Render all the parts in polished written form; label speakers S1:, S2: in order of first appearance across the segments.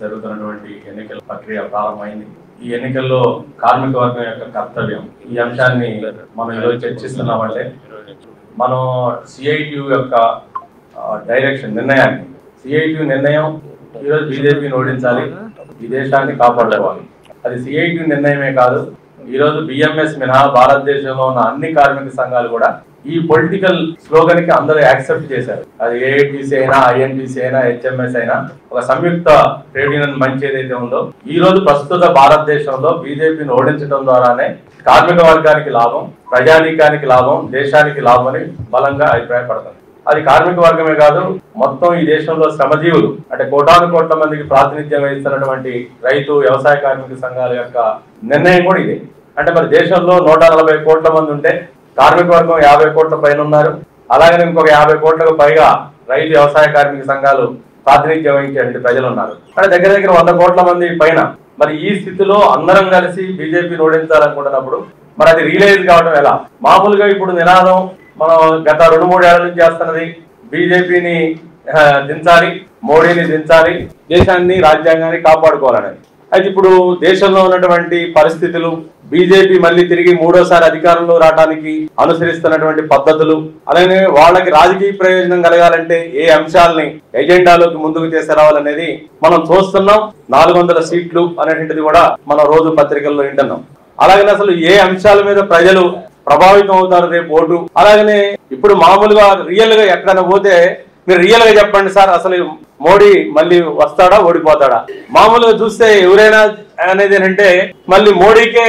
S1: జరుగుతున్నటువంటి ఎన్నికల ప్రక్రియ ప్రారంభమైంది. ఈ ఎన్నికల్లో కార్మిక వర్గం యొక్క కర్తవ్యం ఈ అంశాన్ని మనం ఈరోజు చర్చిస్తున్నామంటే మనం సిఐటియు యొక్క డైరెక్షన్ నిర్ణయాన్ని సిఐటియు నిర్ణయం ఈరోజు బీజేపీని ఓడించాలి, ఈ దేశాన్ని కాపాడుకోవాలి. అది సిఐటియు నిర్ణయమే కాదు, ఈరోజు బిఎంఎస్ మినహా భారతదేశంలో ఉన్న అన్ని కార్మిక సంఘాలు కూడా ఈ పొలిటికల్ స్లోగన్ కి అందరూ యాక్సెప్ట్ చేశారు. అది ఏఐటీసీ అయినా, ఐఎన్టీసీ అయినా, హెచ్ఎంఎస్ అయినా ఒక సంయుక్త ట్రేడ్ యూనియన్ మంచి ఏదైతే ఉందో ఈ రోజు ప్రస్తుత భారతదేశంలో బీజేపీని ఓడించడం ద్వారానే కార్మిక వర్గానికి లాభం, ప్రజానీకానికి లాభం, దేశానికి లాభం అని బలంగా అభిప్రాయపడతారు. అది కార్మిక వర్గమే కాదు, మొత్తం ఈ దేశంలో శ్రమజీవులు అంటే కోటాను కోట్ల మందికి ప్రాతినిధ్యం వహిస్తున్నటువంటి రైతు, వ్యవసాయ కార్మిక సంఘాల యొక్క నిర్ణయం కూడా ఇదే. అంటే మరి దేశంలో 140 కోట్ల మంది ఉంటే కార్మిక వర్గం 50 కోట్ల పైన ఉన్నారు. అలాగనే ఇంకొక 50 కోట్లకు పైగా రైతు, వ్యవసాయ కార్మిక సంఘాలు ప్రాతినిధ్యం వహించే ప్రజలు ఉన్నారు. అంటే దగ్గర 100 కోట్ల మంది పైన. మరి ఈ స్థితిలో అందరం కలిసి బీజేపీని ఓడించాలనుకుంటున్నప్పుడు మరి అది రియలైజ్ కావడం ఎలా? మామూలుగా ఇప్పుడు నినాదం మనం గత 2-3 ఏళ్ల నుంచి చేస్తున్నది బీజేపీని దించాలి, మోడీని దించాలి, దేశాన్ని, రాజ్యాంగాన్ని కాపాడుకోవాలని. అయితే ఇప్పుడు దేశంలో ఉన్నటువంటి పరిస్థితులు, బీజేపీ మళ్ళీ తిరిగి 3వ అధికారంలో రావడానికి అనుసరిస్తున్నటువంటి పద్ధతులు, అలాగే వాళ్ళకి రాజకీయ ప్రయోజనం కలగాలంటే ఏ అంశాలని ఎజెండాలోకి ముందుకు తీసుకురావాలనేది మనం చూస్తున్నాం. 400 సీట్లు అనేటువంటిది కూడా మనం రోజు పత్రికల్లో వింటున్నాం. అలాగనే అసలు ఏ అంశాల మీద ప్రజలు ప్రభావితం అవుతారు రేపు ఓటు, అలాగనే ఇప్పుడు మామూలుగా రియల్ గా ఎక్కడైనా పోతే మీరు రియల్ గా చెప్పండి సార్, అసలు మోడీ మళ్ళీ వస్తాడా, ఓడిపోతాడా? మామూలుగా చూస్తే ఎవరైనా అనేది ఏంటంటే మళ్ళీ మోడీకే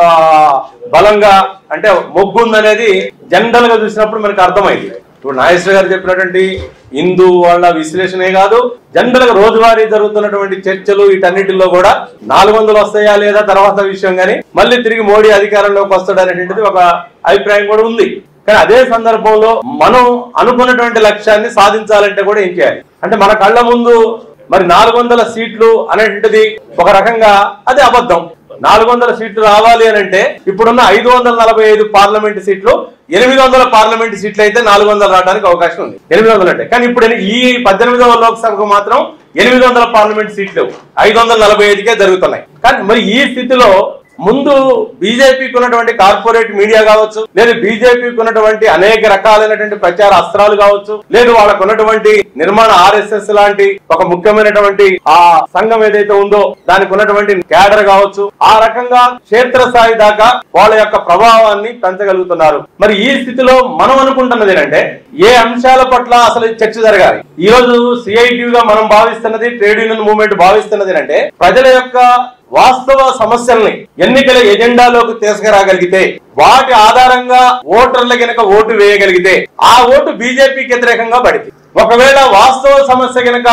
S1: బలంగా అంటే మొగ్గు ఉందనేది జనరల్ గా చూసినప్పుడు మనకు అర్థమైంది. ఇప్పుడు నాగేశ్వర గారు చెప్పినటువంటి హిందూ వాళ్ళ విశ్లేషణే కాదు, జనరల్ గా రోజువారీ జరుగుతున్నటువంటి చర్చలు వీటన్నిటిలో కూడా 400 వస్తాయా లేదా తర్వాత విషయం, కానీ మళ్ళీ తిరిగి మోడీ అధికారంలోకి వస్తాడు అనేటువంటిది ఒక అభిప్రాయం కూడా ఉంది. కానీ అదే సందర్భంలో మనం అనుకున్నటువంటి లక్ష్యాన్ని సాధించాలంటే కూడా ఏం చేయాలి అంటే మన కళ్ళ ముందు మరి 400 సీట్లు అనేటువంటిది ఒక రకంగా అది అబద్ధం. 400 సీట్లు రావాలి అని అంటే ఇప్పుడున్న 545 పార్లమెంట్ సీట్లు 800 పార్లమెంట్ సీట్లు అయితే 400 రావడానికి అవకాశం ఉంది. 800 అంటే కానీ ఇప్పుడు ఈ 18వ లోక్సభకు మాత్రం 800 పార్లమెంట్ సీట్లు 545కే జరుగుతున్నాయి. కానీ మరి ఈ స్థితిలో ముందు బీజేపీకి ఉన్నటువంటి కార్పొరేట్ మీడియా కావచ్చు, లేదు బీజేపీకి ఉన్నటువంటి అనేక రకాలైనటువంటి ప్రచార అస్త్రాలు కావచ్చు, లేదు వాళ్ళకు ఉన్నటువంటి నిర్మాణ ఆర్ఎస్ఎస్ లాంటి ఒక ముఖ్యమైనటువంటి ఆ సంఘం ఏదైతే ఉందో దానికి ఉన్నటువంటి క్యాడర్ కావచ్చు, ఆ రకంగా క్షేత్రస్థాయి దాకా వాళ్ళ యొక్క ప్రభావాన్ని పెంచగలుగుతున్నారు. మరి ఈ స్థితిలో మనం అనుకుంటున్నది ఏంటంటే ఏ అంశాల పట్ల అసలు చర్చ జరగాలి. ఈ రోజు సిఐటియుగా మనం భావిస్తున్నది, ట్రేడ్ యూనియన్ మూవ్మెంట్ భావిస్తున్నది అంటే ప్రజల యొక్క వాస్తవ సమస్యల్ని ఎన్నికల ఎజెండాలోకి తీసుకురాగలిగితే, వాటి ఆధారంగా ఓటర్ల గనక ఓటు వేయగలిగితే ఆ ఓటు బీజేపీకి వ్యతిరేకంగా పడింది. ఒకవేళ వాస్తవ సమస్య గనక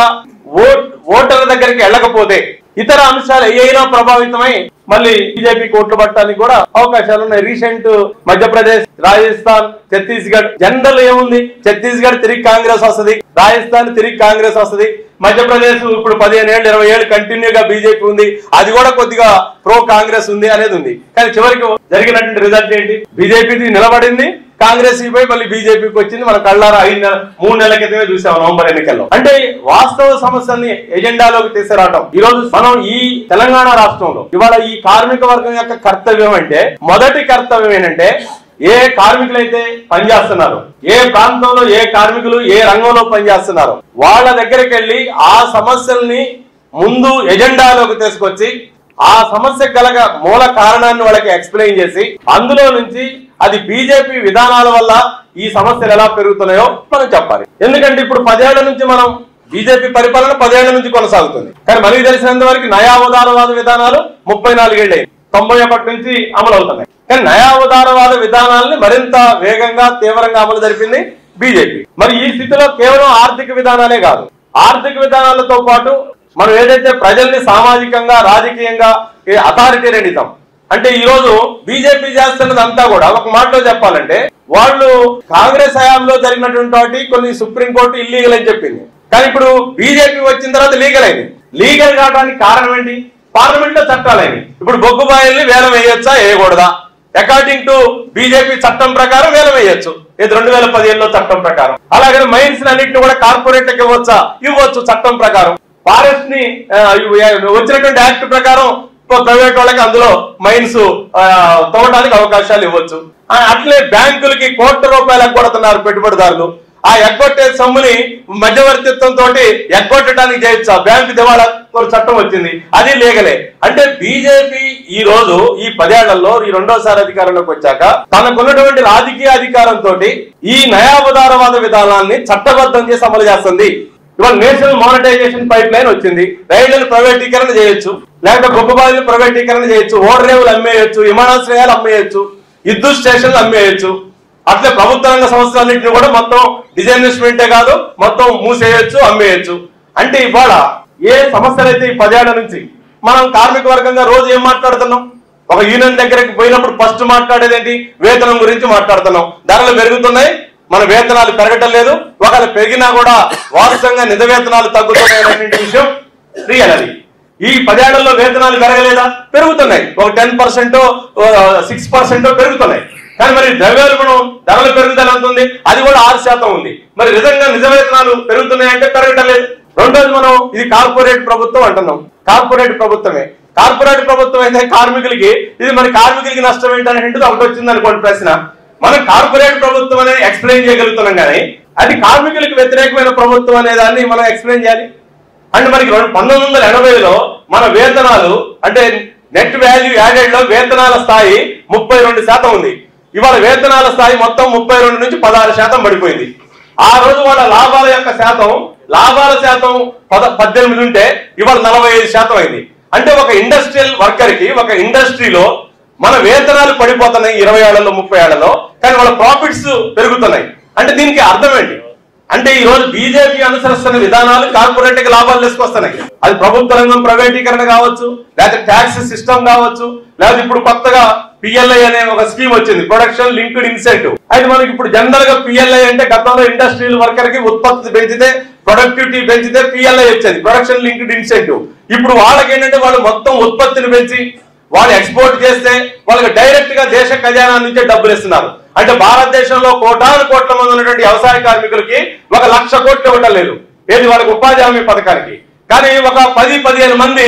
S1: ఓటర్ల దగ్గరికి వెళ్ళకపోతే ఇతర అంశాలు ఏమైనా ప్రభావితమై మళ్ళీ బీజేపీకి ఓట్లు పట్టడానికి కూడా అవకాశాలు ఉన్నాయి. రీసెంట్ మధ్యప్రదేశ్, రాజస్థాన్, ఛత్తీస్గఢ్ జనరల్ ఏముంది, ఛత్తీస్గఢ్ తిరిగి కాంగ్రెస్ వస్తుంది, రాజస్థాన్ తిరిగి కాంగ్రెస్ వస్తుంది, మధ్యప్రదేశ్ ఇప్పుడు 15 ఏళ్ళు 20 ఏళ్ళు కంటిన్యూగా బీజేపీ ఉంది, అది కూడా కొద్దిగా ప్రో కాంగ్రెస్ ఉంది అనేది ఉంది. కానీ చివరికి జరిగినటువంటి రిజల్ట్ ఏంటి? బీజేపీది నిలబడింది, కాంగ్రెస్ పోయి మళ్ళీ బీజేపీకి వచ్చింది. మన కళ్ళారా 3 నెలల క్రితమే చూసాం నవంబర్ ఎన్నికల్లో. అంటే వాస్తవ సమస్యల్ని ఎజెండాలోకి తీసుకురావటం ఈ రోజు మనం ఈ తెలంగాణ రాష్ట్రంలో ఇవాళ ఈ కార్మిక వర్గం యొక్క కర్తవ్యం అంటే మొదటి కర్తవ్యం ఏంటంటే ఏ కార్మికులైతే పనిచేస్తున్నారో, ఏ ప్రాంతంలో ఏ కార్మికులు ఏ రంగంలో పనిచేస్తున్నారో వాళ్ళ దగ్గరికి వెళ్ళి ఆ సమస్యల్ని ముందు ఎజెండాలోకి తీసుకొచ్చి ఆ సమస్య కలగ మూల కారణాన్ని వాళ్ళకి ఎక్స్ప్లెయిన్ చేసి అందులో నుంచి అది బీజేపీ విధానాల వల్ల ఈ సమస్యలు ఎలా పెరుగుతున్నాయో మనం చెప్పాలి. ఎందుకంటే ఇప్పుడు 10 ఏళ్ల నుంచి మనం బీజేపీ పరిపాలన 10 ఏళ్ల నుంచి కొనసాగుతుంది. కానీ మనకి తెలిసినంత వరకు నయా ఉదారవాద విధానాలు 34 ఏళ్ళు 91 నుంచి అమలు అవుతున్నాయి. కానీ నయా ఉదారవాద విధానాలని మరింత వేగంగా తీవ్రంగా అమలు జరిపింది బీజేపీ. మరి ఈ స్థితిలో కేవలం ఆర్థిక విధానాలే కాదు, ఆర్థిక విధానాలతో పాటు మనం ఏదైతే ప్రజల్ని సామాజికంగా, రాజకీయంగా అథారిటేరియనిజం అంటే ఈ రోజు బీజేపీ చేస్తున్నదంతా కూడా ఒక మాటలో చెప్పాలంటే వాళ్ళు కాంగ్రెస్ హయాంలో జరిగినటువంటి కొన్ని సుప్రీంకోర్టు ఇల్లీగల్ అని చెప్పింది. కానీ ఇప్పుడు బీజేపీ వచ్చిన తర్వాత లీగల్ అయింది. లీగల్ కావడానికి కారణం ఏంటి? పార్లమెంట్ లో చట్టాలైనవి. ఇప్పుడు బొగ్గుబాయిల్ని వేలం వేయొచ్చా, వేయకూడదా? అకార్డింగ్ టు బీజేపీ చట్టం ప్రకారం వేలం వేయొచ్చు, ఇది 2015లో చట్టం ప్రకారం. అలాగే మైన్స్ అన్నింటినీ కూడా కార్పొరేట్లకు ఇవ్వచ్చా, ఇవ్వచ్చు చట్టం ప్రకారం.
S2: ఫారెస్ట్ ని వచ్చినటువంటి యాక్ట్ ప్రకారం ప్రైవేట్ వాళ్ళకి అందులో మైన్స్ తవ్వడానికి అవకాశాలు ఇవ్వచ్చు. అట్లే బ్యాంకులకి కోట్ల రూపాయలు ఎగ్గొడుతున్నారు పెట్టుబడిదారులు. ఆ ఎగ్గొట్టే సొమ్ముని మధ్యవర్తిత్వంతో ఎగ్గొట్టడానికి చేయొచ్చు. బ్యాంకు దివాళా చట్టం వచ్చింది, అది లీగలే. అంటే బీజేపీ ఈ రోజు ఈ 10 ఏళ్లలో ఈ రెండోసారి అధికారంలోకి వచ్చాక తనకున్నటువంటి రాజకీయ అధికారంతో ఈ నయావదారవాద విధానాన్ని చట్టబద్ధం చేసి అమలు చేస్తుంది. ఇవాళ నేషనల్ మానిటైజేషన్ పైప్ లైన్ వచ్చింది. రైళ్లను ప్రైవేటీకరణ చేయొచ్చు, లేకపోతే బొగ్గుబాయిలను ప్రైవేటీకరణ చేయొచ్చు, ఓడరేవులు అమ్మేయచ్చు, విమానాశ్రయాలు అమ్మేయచ్చు, విద్యుత్ స్టేషన్లు అమ్మేయచ్చు. అట్లే ప్రభుత్వ రంగ సంస్థలన్నింటినీ కూడా మొత్తం డిజైన్వెస్ట్మెంటే కాదు మొత్తం మూసేయచ్చు, అమ్మేయచ్చు. అంటే ఇవాళ ఏ సమస్యలు అయితే ఈ 10 ఏళ్ల నుంచి మనం కార్మిక వర్గంగా రోజు ఏం మాట్లాడుతున్నాం? ఒక యూనియన్ దగ్గరికి పోయినప్పుడు ఫస్ట్ మాట్లాడేది ఏంటి? వేతనం గురించి మాట్లాడుతున్నాం. ధరలు పెరుగుతున్నాయి, మన వేతనాలు పెరగటం లేదు. ఒకవేళ పెరిగినా కూడా వాస్తవంగా నిజ వేతనాలు తగ్గుతున్నాయి అనేటువంటి విషయం రియల్. అది ఈ 10 ఏళ్లలో వేతనాలు పెరగలేదా? పెరుగుతున్నాయి. ఒక 10%, 6% పెరుగుతున్నాయి. కానీ మరి ద్రవ్యోల్బణం ధరల పెరుగుదల ఎంత ఉంది? అది కూడా 6% ఉంది. మరి నిజంగా నిజ వేతనాలు పెరుగుతున్నాయంటే పెరగటం లేదు. రెండోది మనం ఇది కార్పొరేట్ ప్రభుత్వం అంటున్నాం. కార్పొరేట్ ప్రభుత్వమే. కార్పొరేట్ ప్రభుత్వం అయితే కార్మికులకి ఇది మరి కార్మికులకి నష్టం ఏంటనేది ఒకటి వచ్చింది అనుకోండి ప్రశ్న. మనం కార్పొరేట్ ప్రభుత్వం అనేది ఎక్స్ప్లెయిన్ చేయగలుగుతున్నాం, కానీ అది కార్మికులకు వ్యతిరేకమైన ప్రభుత్వం అనే దాన్ని మనం ఎక్స్ప్లెయిన్ చేయాలి. అంటే మనకి 1980లో మన వేతనాలు అంటే నెట్ వాల్యూ యాడెడ్ లో వేతనాల స్థాయి 32% ఉంది. ఇవాళ వేతనాల స్థాయి మొత్తం 32 నుంచి 16% పడిపోయింది. ఆ రోజు వాళ్ళ లాభాల యొక్క శాతం 18 ఉంటే ఇవాళ 45% అయింది. అంటే ఒక ఇండస్ట్రియల్ వర్కర్ కి ఒక ఇండస్ట్రీలో మన వేతనాలు పడిపోతున్నాయి 20 ఏళ్లలో 30 ఏళ్లలో, కానీ వాళ్ళ ప్రాఫిట్స్ పెరుగుతున్నాయి. అంటే దీనికి అర్థం ఏంటి? అంటే ఈ రోజు బీజేపీ అనుసరిస్తున్న విధానాలు కార్పొరేట్ కి లాభాలు తీసుకొస్తున్నాయి. అది ప్రభుత్వ రంగం ప్రైవేటీకరణ కావచ్చు, లేకపోతే ట్యాక్స్ సిస్టమ్ కావచ్చు, లేకపోతే ఇప్పుడు కొత్తగా పిఎల్ఐ అనే ఒక స్కీమ్ వచ్చింది, ప్రొడక్షన్ లింక్డ్ ఇన్సెంటివ్. అయితే మనకి ఇప్పుడు జనరల్ గా పిఎల్ఐ అంటే గతంలో ఇండస్ట్రియల్ వర్కర్ కి ఉత్పత్తి పెంచితే ప్రొడక్టివిటీ పెంచితే పిఎల్ఐ వచ్చేది, ప్రొడక్షన్ లింక్డ్ ఇన్సెంటివ్. ఇప్పుడు వాళ్ళకి ఏంటంటే వాళ్ళు మొత్తం ఉత్పత్తిని పెంచి వాళ్ళు ఎక్స్పోర్ట్ చేస్తే వాళ్ళకి డైరెక్ట్ గా దేశ ఖజానా నుంచే డబ్బులు ఇస్తున్నారు. అంటే భారతదేశంలో కోటాను కోట్ల మంది ఉన్నటువంటి వ్యవసాయ కార్మికులకి 1,00,000 కోట్లు ఇవ్వటం లేదు ఏది వాళ్ళకి ఉపాధి హామీ పథకానికి. కానీ ఒక 10-15 మంది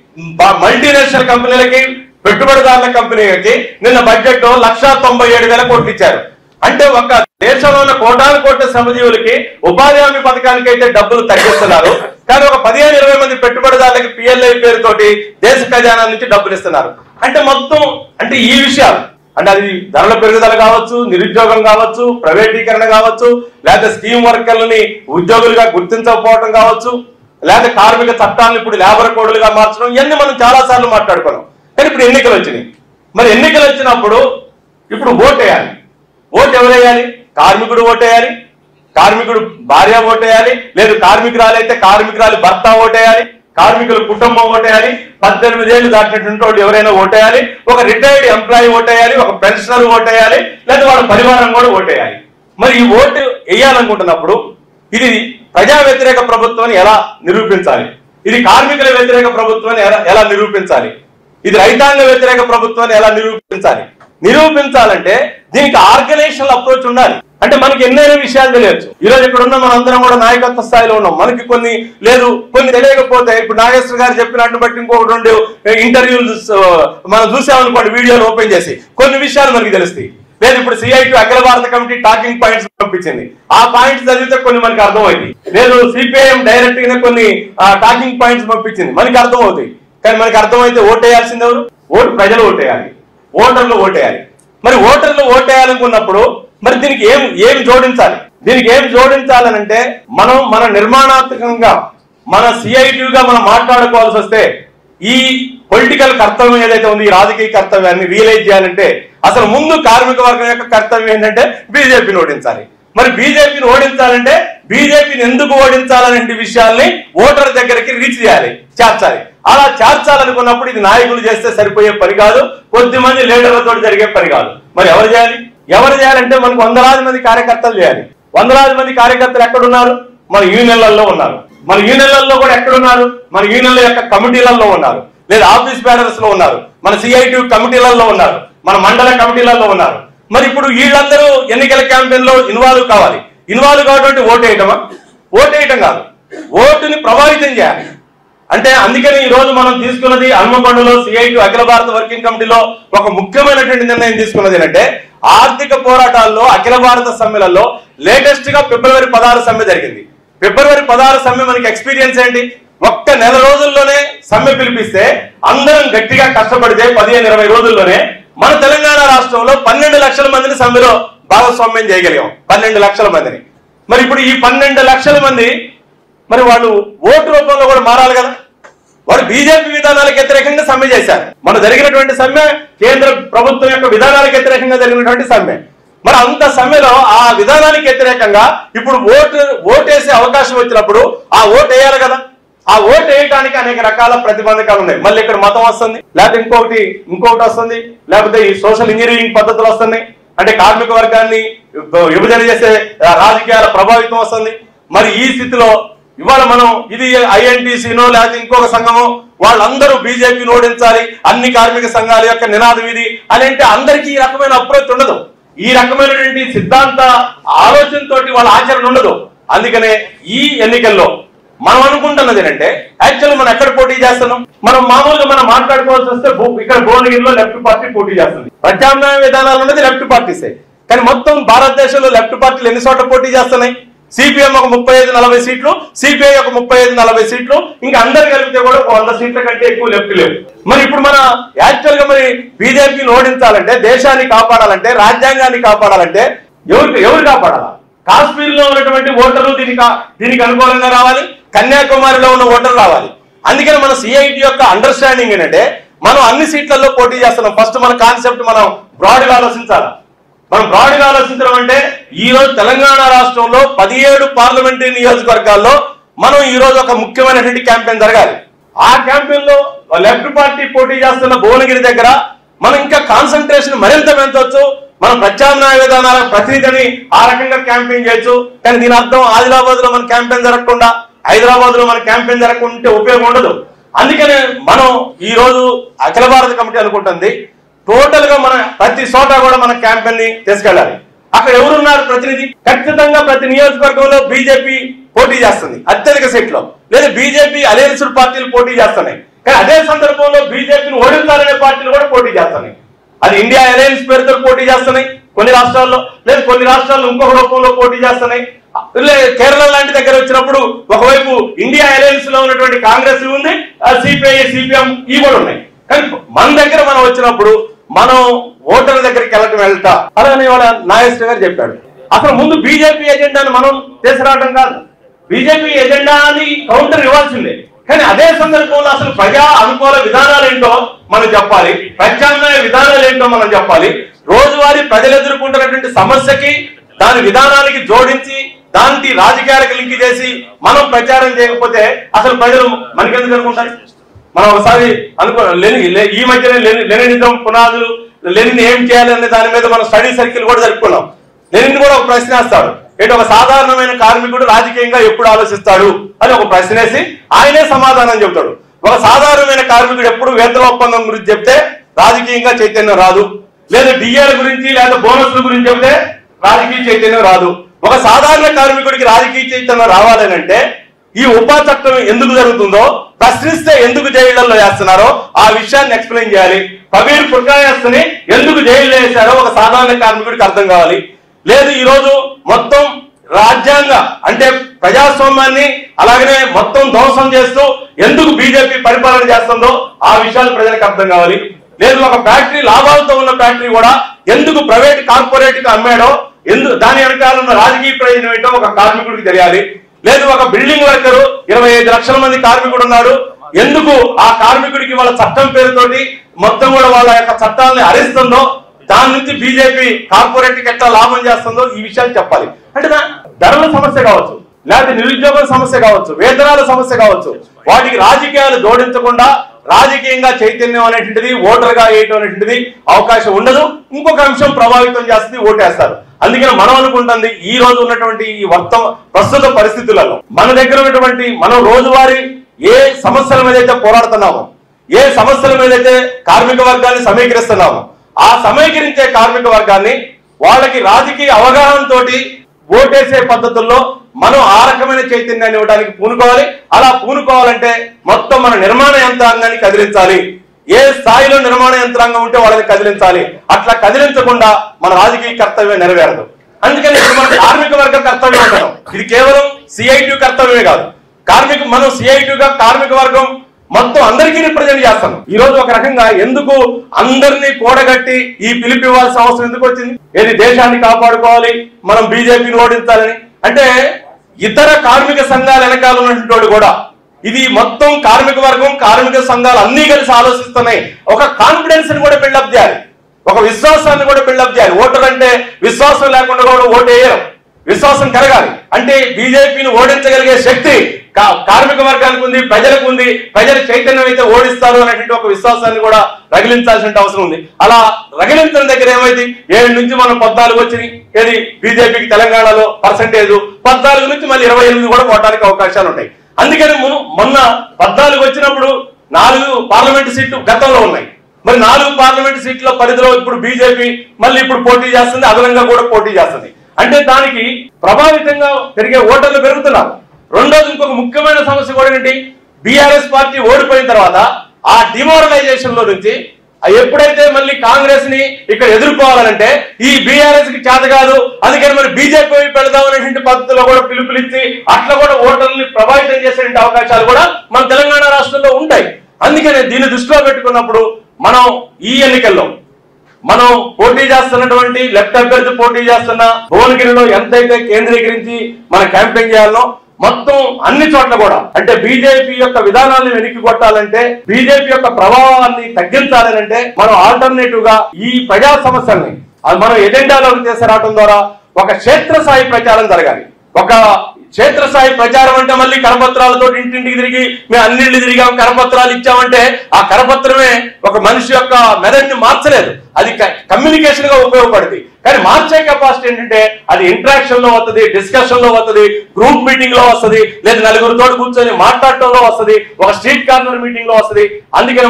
S2: మల్టీనేషనల్ కంపెనీలకి పెట్టుబడిదారుల కంపెనీలకి నిన్న బడ్జెట్ లో 1,97,000 కోట్లు ఇచ్చారు. అంటే ఒక దేశంలో ఉన్న కోటాను కోట్ల శ్రమజీవులకి ఉపాధి హామీ పథకానికి అయితే డబ్బులు తగ్గిస్తున్నారు, కానీ ఒక 15-20 మంది పెట్టుబడిదారులకి పిఎల్ఐ పేరుతోటి దేశ ఖజానా నుంచి డబ్బులు ఇస్తున్నారు. అంటే మొత్తం అంటే ఈ విషయాలు అంటే అది ధరల పెరుగుదల కావచ్చు, నిరుద్యోగం కావచ్చు, ప్రైవేటీకరణ కావచ్చు, లేదా స్కీమ్ వర్కర్లని ఉద్యోగులుగా గుర్తించకపోవడం కావచ్చు, లేదా కార్మిక చట్టాలను ఇప్పుడు లేబర్ కోడ్లుగా మార్చడం, ఇవన్నీ మనం చాలా సార్లు మాట్లాడుకున్నాం. కానీ ఇప్పుడు ఎన్నికలు వచ్చినాయి. మరి ఎన్నికలు వచ్చినప్పుడు ఇప్పుడు ఓటేయాలి. ఓటు ఎవరు వేయాలి? కార్మికుడు ఓటేయాలి, కార్మికుడు భార్య ఓటేయాలి, లేదు కార్మికురాలైతే కార్మికురాలి భర్త ఓటేయాలి, కార్మికుల కుటుంబం ఓటేయాలి, 18 ఏళ్లు దాటినటువంటి వాళ్ళు ఎవరైనా ఓటేయాలి, ఒక రిటైర్డ్ ఎంప్లాయీ ఓటేయాలి, ఒక పెన్షనర్ ఓటేయాలి, లేదా వాళ్ళ పరివారం కూడా ఓటేయాలి. మరి ఈ ఓటు వేయాలనుకుంటున్నప్పుడు ఇది ప్రజా వ్యతిరేక ప్రభుత్వాన్ని ఎలా నిరూపించాలి? ఇది కార్మికుల వ్యతిరేక ప్రభుత్వాన్ని ఎలా నిరూపించాలి? ఇది రైతాంగ వ్యతిరేక ప్రభుత్వాన్ని ఎలా నిరూపించాలి? నిరూపించాలంటే దీనికి ఆర్గనైజేషనల్ అప్రోచ్ ఉండాలి. అంటే మనకి ఎన్నైనా విషయాలు తెలియచ్చు. ఈ రోజు ఇక్కడ ఉన్న మనందరం కూడా నాయకత్వ స్థాయిలో ఉన్నాం. మనకి కొన్ని తెలియకపోతే ఇప్పుడు నాగేశ్వర గారు చెప్పినట్టు బట్టి ఇంకో 2 ఇంటర్వ్యూలు మనం చూసామనుకోండి, వీడియోలు ఓపెన్ చేసి కొన్ని విషయాలు మనకి తెలుస్తాయి. లేదు ఇప్పుడు CIT అఖిల భారత కమిటీ టాకింగ్ పాయింట్స్ పంపించింది, ఆ పాయింట్స్ చదివితే కొన్ని మనకి అర్థమవుతాయి. లేదు CPIM డైరెక్ట్ గా కొన్ని టాకింగ్ పాయింట్స్ పంపించింది, మనకి అర్థమవుతాయి. కానీ మనకి అర్థమైతే ఓటేయాల్సింది ఎవరు? ఓటు ప్రజలు ఓటేయాలి, ఓటర్లు ఓటేయాలి. మరి ఓటర్లు ఓటేయాలనుకున్నప్పుడు మరి దీనికి ఏం జోడించాలి? దీనికి ఏం జోడించాలనంటే మనం మన నిర్మాణాత్మకంగా మన CITగా మనం మాట్లాడుకోవాల్సి వస్తే ఈ పొలిటికల్ కర్తవ్యం ఏదైతే ఉంది, ఈ రాజకీయ కర్తవ్యాన్ని రియలైజ్ చేయాలంటే అసలు ముందు కార్మిక వర్గం యొక్క కర్తవ్యం ఏంటంటే బీజేపీని ఓడించాలి. మరి బీజేపీని ఓడించాలంటే బీజేపీని ఎందుకు ఓడించాలనే విషయాల్ని ఓటర్ దగ్గరికి రీచ్ చేయాలి, చేర్చాలి. అలా చేర్చాలనుకున్నప్పుడు ఇది నాయకులు చేస్తే సరిపోయే పని కాదు, కొద్దిమంది లీడర్లతో జరిగే పని కాదు. మరి ఎవరు చేయాలి? ఎవరు చేయాలంటే మనకు 100,000 మంది కార్యకర్తలు చేయాలి. 100,000 మంది కార్యకర్తలు ఎక్కడున్నారు? మన యూనియన్లలో ఉన్నారు. మన యూనియన్లలో కూడా ఎక్కడున్నారు? మన యూనియన్ల యొక్క కమిటీలలో ఉన్నారు, లేదా ఆఫీస్ బ్యానర్స్ లో ఉన్నారు, మన CIT కమిటీలలో ఉన్నారు, మన మండల కమిటీలలో ఉన్నారు. మరి ఇప్పుడు వీళ్ళందరూ ఎన్నికల క్యాంపెయిన్ లో ఇన్వాల్వ్ కావాలి. ఇన్వాల్వ్ కావటువంటి ఓటేయటమా? ఓటేయటం కాదు, ఓటుని ప్రభావితం చేయాలి. అంటే అందుకని ఈ రోజు మనం తీసుకున్నది హన్మకొండలో సిఐటి అఖిల భారత వర్కింగ్ కమిటీలో ఒక ముఖ్యమైనటువంటి నిర్ణయం తీసుకున్నది ఏంటంటే ఆర్థిక పోరాటాల్లో అఖిల భారత సమ్మెలలో లేటెస్ట్ గా ఫిబ్రవరి 16 సమ్మె జరిగింది. ఫిబ్రవరి 16 సమ్మె మనకి ఎక్స్పీరియన్స్ ఏంటి? ఒక్క నెల రోజుల్లోనే సమ్మె పిలిపిస్తే అందరం గట్టిగా కష్టపడితే 15-20 రోజుల్లోనే మన తెలంగాణ రాష్ట్రంలో 12 లక్షల మందిని సమ్మెలో భాగస్వామ్యం చేయగలిగాం. 12 లక్షల మందిని. మరి ఇప్పుడు ఈ 12 లక్షల మంది మరి వాళ్ళు ఓటు రూపంలో కూడా మారాలి కదా. వాడు బీజేపీ విధానాలకు వ్యతిరేకంగా సమ్మె చేశారు. మన జరిగినటువంటి సమ్మె కేంద్ర ప్రభుత్వం యొక్క విధానాలకు వ్యతిరేకంగా జరిగినటువంటి సమ్మె. మరి అంత సమ్మెలో ఆ విధానానికి వ్యతిరేకంగా ఇప్పుడు ఓటేసే అవకాశం వచ్చినప్పుడు ఆ ఓటు వేయాలి కదా. ఆ ఓటు వేయడానికి అనేక రకాల ప్రతిబంధకాలు ఉన్నాయి. మళ్ళీ ఇక్కడ మతం వస్తుంది, లేకపోతే ఇంకొకటి వస్తుంది, లేకపోతే ఈ సోషల్ ఇంజనీరింగ్ పద్ధతులు వస్తున్నాయి. అంటే కార్మిక వర్గాన్ని విభజన చేసే రాజకీయాల ప్రభావితం వస్తుంది. మరి ఈ స్థితిలో ఇవాళ మనం ఇది ఐఎన్టీసీనో లేకపోతే ఇంకొక సంఘమో వాళ్ళందరూ బీజేపీని ఓడించాలి, అన్ని కార్మిక సంఘాల యొక్క నినాదం ఇది అని అంటే అందరికీ ఈ రకమైన అప్రోచ్ ఉండదు. ఈ రకమైనటువంటి సిద్ధాంత ఆలోచనతో వాళ్ళ ఆచరణ ఉండదు. అందుకనే ఈ ఎన్నికల్లో మనం అనుకుంటున్నది ఏంటంటే యాక్చువల్ మనం ఎక్కడ పోటీ చేస్తున్నాం? మనం మామూలుగా మనం మాట్లాడుకోవాల్సి వస్తే ఇక్కడ భువనగిరిలో లెఫ్ట్ పార్టీ పోటీ చేస్తుంది. ప్రత్యామ్నాయ విధానాలు ఉన్నది లెఫ్ట్ పార్టీసే. కానీ మొత్తం భారతదేశంలో లెఫ్ట్ పార్టీలు ఎన్ని చోట్ల పోటీ చేస్తున్నాయి? సిపిఎం ఒక 35-40 సీట్లు, సిపిఐ ఒక 35-40 సీట్లు, ఇంకా అందరు కలిపితే కూడా 100 సీట్ల కంటే ఎక్కువ లెఫ్ట్ లేవు. మరి ఇప్పుడు మన యాక్చువల్ గా మరి బీజేపీని ఓడించాలంటే, దేశాన్ని కాపాడాలంటే, రాజ్యాంగాన్ని కాపాడాలంటే ఎవరు కాపాడాలా? కాశ్మీర్ లో ఉన్నటువంటి ఓటర్లు దీనికి అనుకూలంగా రావాలి, కన్యాకుమారిలో ఉన్న ఓటర్లు రావాలి. అందుకని మన సిఐటి యొక్క అండర్స్టాండింగ్ ఏంటంటే మనం అన్ని సీట్లలో పోటీ చేస్తున్నాం. ఫస్ట్ మన కాన్సెప్ట్ మనం బ్రాడ్ గా ఆలోచించాలి. మనం బ్రాడ్ గా ఆలోచించడం అంటే ఈ రోజు తెలంగాణ రాష్ట్రంలో 17 పార్లమెంటరీ నియోజకవర్గాల్లో మనం ఈ రోజు ఒక ముఖ్యమైనటువంటి క్యాంపెయిన్ జరగాలి. ఆ క్యాంపెయిన్ లో లెఫ్ట్ పార్టీ పోటీ చేస్తున్న భువనగిరి దగ్గర మనం ఇంకా కాన్సన్ట్రేషన్ మరింత పెంచవచ్చు. మనం ప్రత్యామ్నాయ విధానాల ప్రతినిధిని ఆ రకంగా క్యాంపెయిన్ చేయొచ్చు. కానీ దీని అర్థం ఆదిలాబాద్ లో మన క్యాంపెయిన్ జరగకుండా, హైదరాబాద్ లో మన క్యాంపెయిన్ జరగకుంటే ఉపయోగం ఉండదు. అందుకనే మనం ఈ రోజు అఖిల భారత కమిటీ అనుకుంటుంది టోటల్ గా మన ప్రతి చోట కూడా మన క్యాంపెయిన్ ని తీసుకెళ్ళాలి. అక్కడ ఎవరున్నారు ప్రతినిధి? ఖచ్చితంగా ప్రతి నియోజకవర్గంలో బీజేపీ పోటీ చేస్తుంది అత్యధిక సీట్లో, లేదా బీజేపీ అలయన్స్డ్ పార్టీలు పోటీ చేస్తున్నాయి. కానీ అదే సందర్భంలో బీజేపీని ఓడించాలనే పార్టీలు కూడా పోటీ చేస్తున్నాయి. అది ఇండియా అలయన్స్ పేరుతో పోటీ చేస్తున్నాయి కొన్ని రాష్ట్రాల్లో, లేదా కొన్ని రాష్ట్రాల్లో ఇంకొక రూపంలో పోటీ చేస్తున్నాయి. కేరళ లాంటి దగ్గర వచ్చినప్పుడు ఒకవైపు ఇండియా అలయన్స్ లో ఉన్నటువంటి కాంగ్రెస్ ఉంది, సిపిఐ సిపిఎం ఈ కూడా ఉన్నాయి. కానీ మన దగ్గర మనం వచ్చినప్పుడు మనం ఓటర్ల దగ్గరికి వెళ్తా అలానే వాళ్ళ నాగేశ్వర గారు చెప్పాడు. అసలు ముందు బీజేపీ ఎజెండాని మనం తీసుకురావడం కాదు, బీజేపీ ఎజెండాని కౌంటర్ ఇవ్వాల్సిందే. కానీ అదే సందర్భంలో అసలు ప్రజా అనుకూల విధానాలు ఏంటో మనం చెప్పాలి, ప్రత్యామ్నాయ విధానాలు ఏంటో మనం చెప్పాలి. రోజువారీ ప్రజలు ఎదుర్కొంటున్నటువంటి సమస్యకి దాని విధానానికి జోడించి దానికి రాజకీయాలకు లింక్ చేసి మనం ప్రచారం చేయకపోతే అసలు ప్రజలు మనకెందుకు అనుకుంటారు? మనం ఒకసారి ఈ మధ్యనే లెనినిజం పునాదులు, లెనిన్ ఏం చేయాలనే దాని మీద మనం స్టడీ సర్కిల్ కూడా జరుపుకున్నాం. లెనిన్ కూడా ఒక ప్రశ్న వేస్తాడు, ఏంటి ఒక సాధారణమైన కార్మికుడు రాజకీయంగా ఎప్పుడు ఆలోచిస్తాడు అని ఒక ప్రశ్న వేసి ఆయనే సమాధానం చెబుతాడు. ఒక సాధారణమైన కార్మికుడు ఎప్పుడు వేతన ఒప్పందం గురించి చెప్తే రాజకీయంగా చైతన్యం రాదు, లేదా డిఏల గురించి లేదా బోనస్ల గురించి చెప్తే రాజకీయ చైతన్యం రాదు. ఒక సాధారణ కార్మికుడికి రాజకీయ చైతన్యం రావాలని అంటే ఈ ఉపా చట్టం ఎందుకు జరుగుతుందో ప్రశ్నిస్తే ఎందుకు జైళ్లలో వేస్తున్నారో ఆ విషయాన్ని ఎక్స్ప్లెయిన్ చేయాలి. కబీర్ పుర్కాయస్తుని ఎందుకు జైల్లో వేశారో ఒక సాధారణ కార్మికుడికి అర్థం కావాలి. లేదు ఈ రోజు మొత్తం రాజ్యాంగ అంటే ప్రజాస్వామ్యాన్ని అలాగనే మొత్తం ధ్వంసం చేస్తూ ఎందుకు బీజేపీ పరిపాలన చేస్తుందో ఆ విషయాలు ప్రజలకు అర్థం కావాలి. లేదు ఒక ఫ్యాక్టరీ లాభాలతో ఉన్న ఫ్యాక్టరీ కూడా ఎందుకు ప్రైవేట్ కార్పొరేట్ కి అమ్మాడో దాని వెనకాల ఉన్న రాజకీయ ప్రయోజనం ఏంటో ఒక కార్మికుడికి తెలియాలి. లేదు ఒక బిల్డింగ్ వర్కరు 25 లక్షల మంది కార్మికుడు ఉన్నాడు, ఎందుకు ఆ కార్మికుడికి వాళ్ళ చట్టం పేరుతోటి మొత్తం కూడా వాళ్ళ యొక్క చట్టాలని హరిస్తుందో, దాని నుంచి బీజేపీ కార్పొరేట్ కి ఎట్లా లాభం చేస్తుందో ఈ విషయాలు చెప్పాలి. అంటే ధరల సమస్య కావచ్చు, లేకపోతే నిరుద్యోగం సమస్య కావచ్చు, వేతనాల సమస్య కావచ్చు, వాటికి రాజకీయాలు జోడించకుండా రాజకీయంగా చైతన్యం అనేటువంటిది ఓటర్గా వేయటం అనేటువంటిది అవకాశం ఉండదు. ఇంకొక అంశం ప్రభావితం చేస్తుంది, ఓటేస్తారు. అందుకని మనం అనుకుంటుంది ఈ రోజు ఉన్నటువంటి ఈ ప్రస్తుత పరిస్థితులలో మన దగ్గర ఉన్నటువంటి మనం రోజువారీ ఏ సమస్యల మీద అయితే పోరాడుతున్నామో, ఏ సమస్యల మీద అయితే కార్మిక వర్గాన్ని సమీకరిస్తున్నామో ఆ సమీకరించే కార్మిక వర్గాన్ని వాళ్ళకి రాజకీయ అవగాహనతోటి ఓటేసే పద్ధతుల్లో మనం ఆ రకమైన చైతన్యాన్ని ఇవ్వడానికి పూనుకోవాలి. అలా పూనుకోవాలంటే మొత్తం మన నిర్మాణ యంత్రాంగాన్ని కదిలించాలి. ఏ స్థాయిలో నిర్మాణ యంత్రాంగం ఉంటే వాళ్ళని కదిలించాలి. అట్లా కదిలించకుండా మన రాజకీయ కర్తవ్యం నెరవేరదు. అందుకని మన కార్మిక వర్గ కర్తవ్యం అంటాం. ఇది కేవలం సిఐటి కర్తవ్యమే కాదు. మనం సిఐటిగా కార్మిక వర్గం మొత్తం అందరికీ రిప్రజెంట్ చేస్తాం. ఈ రోజు ఒక రకంగా ఎందుకు అందరినీ కూడగట్టి ఈ పిలుపు ఇవ్వాల్సిన అవసరం ఎందుకు వచ్చింది? ఏది దేశాన్ని కాపాడుకోవాలి, మనం బీజేపీని ఓడించాలని అంటే ఇతర కార్మిక సంఘాల వెనకాల ఉన్నటువంటి కూడా ఇది మొత్తం కార్మిక వర్గం కార్మిక సంఘాలు అన్ని కలిసి ఆలోచిస్తున్నాయి. ఒక కాన్ఫిడెన్స్ ని కూడా బిల్డప్ చేయాలి, ఒక విశ్వాసాన్ని కూడా బిల్డప్ చేయాలి. ఓటర్ అంటే విశ్వాసం లేకుండా కూడా ఓటు వేయరు, విశ్వాసం కలగాలి. అంటే బీజేపీని ఓడించగలిగే శక్తి కార్మిక వర్గానికి ఉంది, ప్రజలకు ఉంది. ప్రజల చైతన్యం అయితే ఓడిస్తారు అనేటువంటి ఒక విశ్వాసాన్ని కూడా రగిలించాల్సిన అవసరం ఉంది. అలా రగిలించిన దగ్గర ఏమైంది? 7 నుంచి మనం 14 వచ్చినాయి. ఏది బీజేపీకి తెలంగాణలో పర్సంటేజ్ 14 నుంచి మళ్ళీ 28 కూడా పోవడానికి అవకాశాలు ఉంటాయి. అందుకని మొన్న 14 వచ్చినప్పుడు 4 పార్లమెంట్ సీట్లు గతంలో ఉన్నాయి. మరి 4 పార్లమెంట్ సీట్ల పరిధిలో ఇప్పుడు బీజేపీ మళ్ళీ ఇప్పుడు పోటీ చేస్తుంది, అదనంగా కూడా పోటీ చేస్తుంది. అంటే దానికి ప్రభావితంగా పెరిగే ఓటర్లు పెరుగుతున్నారు. రెండోది ఇంకొక ముఖ్యమైన సమస్య కూడా ఏంటి? బీఆర్ఎస్ పార్టీ ఓడిపోయిన తర్వాత ఆ డిమోరలైజేషన్ లో నుంచి ఎప్పుడైతే మళ్ళీ కాంగ్రెస్ ని ఇక్కడ ఎదుర్కోవాలంటే ఈ బీఆర్ఎస్ కి చేత కాదు, అందుకని మరి బీజేపీ పెడదాం అనేటువంటి పద్ధతిలో కూడా పిలుపునిచ్చి అట్లా కూడా ఓటర్లని ప్రభావితం చేసే అవకాశాలు కూడా మన తెలంగాణ రాష్ట్రంలో ఉంటాయి. అందుకని దీన్ని దృష్టిలో పెట్టుకున్నప్పుడు మనం ఈ ఎన్నికల్లో మనం పోటీ చేస్తున్నటువంటి లెఫ్ట్ అభ్యర్థి పోటీ చేస్తున్న భువనగిరిలో ఎంతైతే కేంద్రీకరించి మనం క్యాంపెయిన్ చేయాలో మొత్తం అన్ని చోట్ల కూడా అంటే బీజేపీ యొక్క విధానాన్ని వెనక్కి కొట్టాలంటే, బీజేపీ యొక్క ప్రభావాన్ని తగ్గించాలని అంటే మనం ఆల్టర్నేటివ్ గా ఈ ప్రజా సమస్యల్ని మనం ఎజెండాలోకి తీసుకురావడం ద్వారా ఒక క్షేత్రస్థాయి ప్రచారం జరగాలి. ఒక క్షేత్రస్థాయి ప్రచారం అంటే మళ్ళీ కరపత్రాలతో ఇంటింటికి తిరిగి మేము అన్నింటికి తిరిగాం, కరపత్రాలు ఇచ్చామంటే ఆ కరపత్రమే ఒక మనిషి యొక్క మెదడుని మార్చలేదు. అది కమ్యూనికేషన్ గా ఉపయోగపడుతుంది. కానీ మార్చే కెపాసిటీ ఏంటంటే అది ఇంటరాక్షన్ లో వస్తుంది, డిస్కషన్ లో వస్తుంది, గ్రూప్ మీటింగ్ లో వస్తుంది, లేదా నలుగురితో కూర్చొని మాట్లాడటంలో వస్తుంది, ఒక స్ట్రీట్ కార్నర్ మీటింగ్ లో వస్తుంది. అందుకని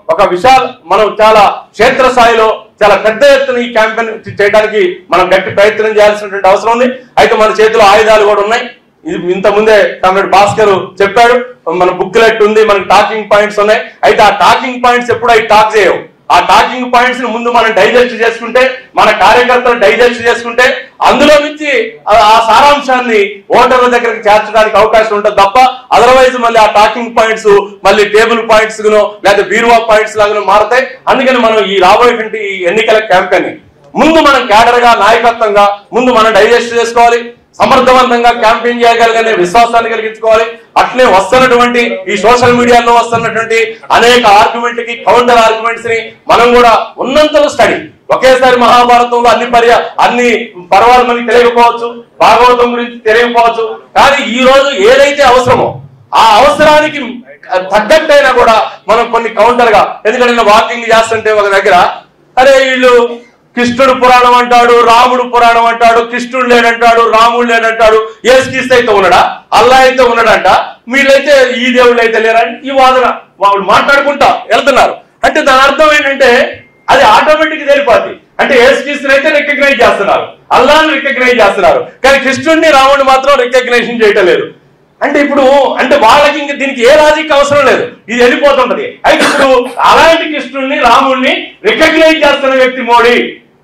S2: మనం చాలా క్షేత్రస్థాయిలో చాలా పెద్ద ఎత్తున ఈ క్యాంపెయిన్ చేయడానికి మనం గట్టి ప్రయత్నం చేయాల్సినటువంటి అవసరం ఉంది. అయితే మన చేతిలో ఆయుధాలు కూడా ఉన్నాయి. ఇది ఇంత ముందే కామ్రేడ్ భాస్కర్ చెప్పాడు, మన బుక్లెట్ ఉంది, మనకి టాకింగ్ పాయింట్స్ ఉన్నాయి. అయితే ఆ టాకింగ్ పాయింట్స్ ఎప్పుడు అవి టాక్ చేయవు. ఆ టాకింగ్ పాయింట్స్ ని ముందు మనం డైజెస్ట్ చేసుకుంటే, మన కార్యకర్తలు డైజెస్ట్ చేసుకుంటే అందులో నుంచి ఆ సారాంశాన్ని ఓటర్ల దగ్గరికి చేర్చడానికి అవకాశం ఉంటుంది తప్ప అదర్వైజ్ మళ్ళీ ఆ టాకింగ్ పాయింట్స్ మళ్ళీ టేబుల్ పాయింట్స్ గానో లేదా బీరువా పాయింట్స్ లాగానో మారతాయి. అందుకని మనం ఈ రాబోయేటువంటి ఈ ఎన్నికల క్యాంపెయిన్ ముందు మనం క్యాడర్ గా నాయకత్వంగా ముందు మనం డైజెస్ట్ చేసుకోవాలి, సమర్థవంతంగా క్యాంపెయిన్ చేయగలిగే విశ్వాసాన్ని కలిగించుకోవాలి. అట్లే వస్తున్నటువంటి ఈ సోషల్ మీడియాలో వస్తున్నటువంటి అనేక ఆర్గ్యుమెంట్లకి కౌంటర్ ఆర్గ్యుమెంట్స్ ని మనం కూడా ఉన్నంతలో స్టడీ. ఒకేసారి మహాభారతంలో అన్ని పర్వాలు మనకి తెలియకపోవచ్చు, భాగవతం గురించి తెలియకపోవచ్చు, కానీ ఈ రోజు ఏదైతే అవసరమో ఆ అవసరానికి తగ్గట్టయినా కూడా మనం కొన్ని కౌంటర్ గా, ఎందుకంటే నేను వాకింగ్ చేస్తుంటే ఒక దగ్గర అరే వీళ్ళు కృష్ణుడు పురాణం అంటాడు, రాముడు పురాణం అంటాడు, కృష్ణుడు లేడంటాడు, రాముడు లేడంటాడు, యేసుక్రీస్తు అయితే ఉన్నాడా, అల్లా అయితే ఉన్నాడంట, మీరైతే ఈ దేవుళ్ళు అయితే లేరని ఈ వాదన వాళ్ళు మాట్లాడుకుంటా వెళ్తున్నారు. అంటే దాని అర్థం ఏంటంటే అది ఆటోమేటిక్ తెలిపోద్ది. అంటే యేసుక్రీస్తుని అయితే రికగ్నైజ్ చేస్తున్నారు, అల్లాని రికగ్నైజ్ చేస్తున్నారు, కానీ కృష్ణుడిని రాముడిని మాత్రం రికగ్నైజేషన్ చేయటం లేదు. అంటే ఇప్పుడు అంటే వాళ్ళకి ఇంక దీనికి ఏ లాజిక్ అవసరం లేదు, ఇది వెళ్ళిపోతుంటది. అయితే ఇప్పుడు అలాంటి కృష్ణుడిని రాముడిని రికగ్నైజ్ చేస్తున్న వ్యక్తి మోడీ,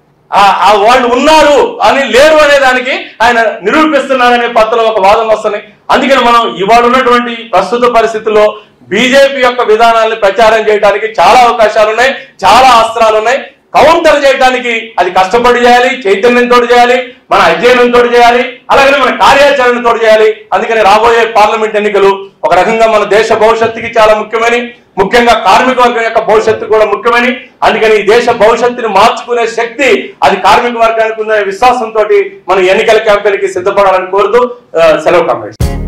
S2: వాళ్ళు ఉన్నారు అని లేరు అనే దానికి ఆయన నిరూపిస్తున్నారనే పత్రలో ఒక వాదన వస్తున్నాయి. అందుకని మనం ఇవాళ ఉన్నటువంటి ప్రస్తుత పరిస్థితుల్లో బీజేపీ యొక్క విధానాలను ప్రచారం చేయడానికి చాలా అవకాశాలు ఉన్నాయి, చాలా అస్త్రాలు ఉన్నాయి. కౌంటర్ చేయడానికి అది కష్టపడి చేయాలి, చైతన్యంతో చేయాలి, మన అధ్యయనంతో చేయాలి, అలాగనే మన కార్యాచరణతో చేయాలి. అందుకని రాబోయే పార్లమెంట్ ఎన్నికలు ఒక రకంగా మన దేశ భవిష్యత్తుకి చాలా ముఖ్యంగా కార్మిక వర్గం యొక్క భవిష్యత్తు కూడా ముఖ్యమని, అందుకని ఈ దేశ భవిష్యత్తుని మార్చుకునే శక్తి అది కార్మిక వర్గానికి ఉందనే విశ్వాసంతో మనం ఎన్నికల క్యాంపెయిన్ కి సిద్ధపడాలని కోరుతూ సెలవు కామెంట్స్.